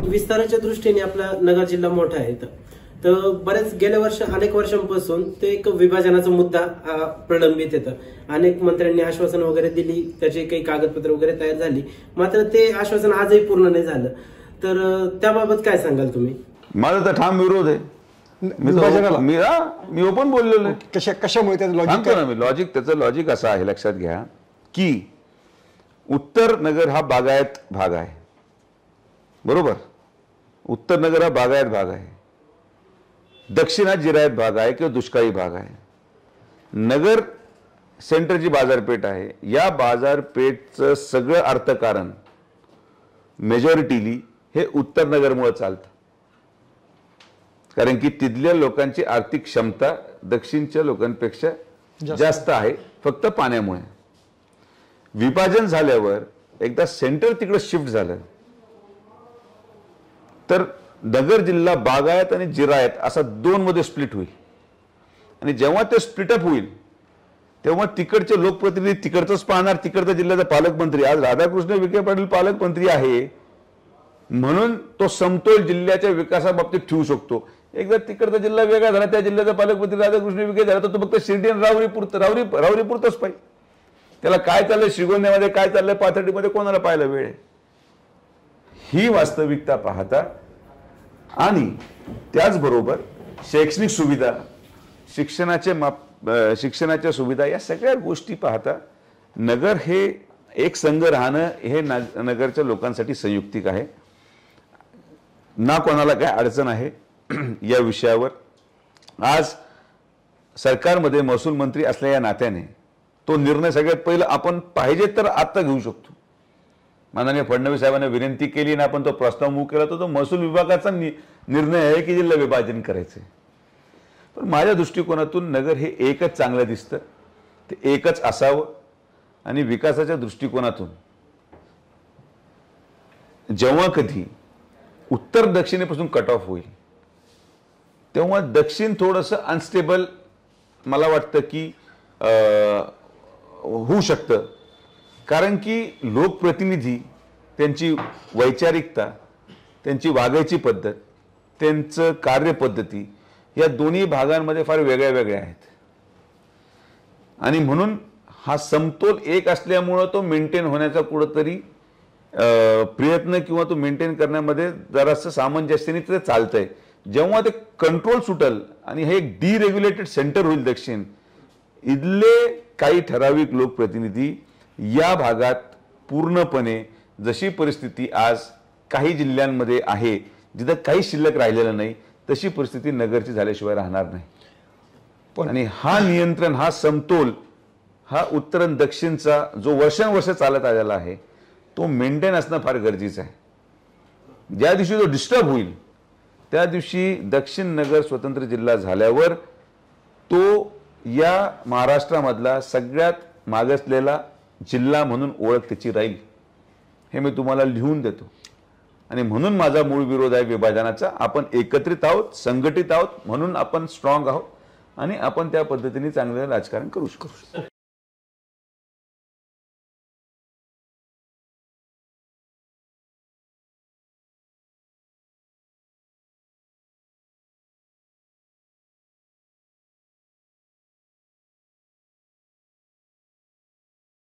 विस्ताराच्या दृष्टीने आपला नगर जिल्हा मोठा आहे तर बरेच गेल्या अनेक वर्षांपासून ते एक विभाजनाचा मुद्दा प्रलंबित येतं. अनेक मंत्र्यांनी आश्वासन वगैरे दिली, त्याचे काही कागदपत्र वगैरे तयार झाली, मात्र ते आश्वासन आजही पूर्ण नाही झालं. तर त्याबाबत काय सांगाल तुम्ही? माझा तर ठाम विरोध आहे मी ओपन बोललेलो आहे. कशामुळे त्याचं लॉजिक असं आहे, लक्षात घ्या की उत्तर नगर हा बागायत भाग आहे, बरोबर. उत्तर नगर हा बागायत भाग आहे, दक्षिण हा जिरायत भाग आहे किंवा दुष्काळी भाग आहे. नगर सेंटरची बाजारपेठ आहे. या बाजारपेठचं सगळं अर्थकारण मेजॉरिटीली हे उत्तर नगरमुळे चालतं, कारण की तिथल्या लोकांची आर्थिक क्षमता दक्षिणच्या लोकांपेक्षा जास्त आहे, फक्त पाण्यामुळे. विभाजन झाल्यावर एकदा सेंटर तिकडे शिफ्ट झालं तर नगर जिल्हा बागायत आणि जिरायत असा दोन मध्ये स्प्लिट होईल. आणि जेव्हा ते स्प्लिटअप होईल तेव्हा तिकडचे लोकप्रतिनिधी तिकडचंच पाहणार, तिकडचा जिल्ह्याचा पालकमंत्री. आज राधाकृष्ण विखे पाटील पालकमंत्री आहे म्हणून तो समतोल जिल्ह्याच्या विकासाबाबतीत ठेवू शकतो. एकदा तिकडचा जिल्हा वेगळा झाला, त्या जिल्ह्याचा पालकमंत्री राधाकृष्ण विखे झाला तर तो फक्त शिर्डी आणि राहुरीपुरतच पाहिजे. त्याला काय चाललंय श्रीगोंद्यामध्ये, काय चाललंय पाथर्डीमध्ये, कोणाला पाहायला वेळ आहे? ही वास्तविकता पाहता आणि त्याचबरोबर शैक्षणिक सुविधा, शिक्षणाच्या सुविधा या सगळ्या गोष्टी पाहता नगर हे एक संघ राहणं हे नगरच्या लोकांसाठी संयुक्तिक आहे. ना कोणाला काय अडचण आहे या विषयावर. आज सरकारमध्ये महसूल मंत्री असल्या या नात्याने तो निर्णय सगळ्यात पहिला आपण पाहिजे तर आता घेऊ शकतो. माननीय फडणवीस साहेबांनी विनंती केली आणि आपण तो प्रस्ताव मूव्ह केला, तो महसूल विभागाचा निर्णय आहे की जिल्हा विभाजन करायचे. पण माझ्या दृष्टिकोनातून नगर हे एकच चांगलं दिसतं, ते एकच असावं. आणि विकासाच्या दृष्टिकोनातून जेव्हा कधी उत्तर दक्षिणेपासून कट ऑफ होईल तेव्हा दक्षिण थोडंसं अनस्टेबल मला वाटतं की होऊ शकतं. कारण की लोकप्रतिनिधी, त्यांची वैचारिकता, त्यांची वागायची पद्धत, त्यांचं कार्यपद्धती या दोन्ही भागांमध्ये फार वेगळ्या वेगळ्या आहेत. आणि म्हणून हा समतोल एक असल्यामुळं तो मेंटेन होण्याचा कुठंतरी प्रयत्न किंवा तो मेंटेन करण्यामध्ये जरासं सामंजस्याने ते चालतंय. जेव्हा ते कंट्रोल सुटल आणि हे एक डिरेग्युलेटेड सेंटर होईल दक्षिण, इथले काही ठराविक लोकप्रतिनिधी या भागात पूर्णपणे जशी परिस्थिती आज काही जिल्ह्यांमध्ये आहे, जिथं काही शिल्लक राहिलेलं नाही, तशी परिस्थिती नगरची झाल्याशिवाय राहणार नाही. आणि हा नियंत्रण, हा समतोल, हा उत्तर आणि दक्षिणचा जो वर्षानुवर्ष चालत आलेला आहे तो मेंटेन असणं फार गरजेचं आहे. ज्या दिवशी तो डिस्टर्ब होईल त्या दिवशी दक्षिण नगर स्वतंत्र जिल्हा झाल्यावर तो या महाराष्ट्रामधला सगळ्यात मागासलेला जिल्हा म्हणून ओळख त्याची राहील, हे मी तुम्हाला लिहून देतो. आणि म्हणून माझा मूळ विरोध आहे विभाजनाचा. आपण एकत्रित आहोत, संघटित आहोत, म्हणून आपण स्ट्रॉंग आहोत आणि आपण त्या पद्धतीने चांगलं राजकारण करू शकतो.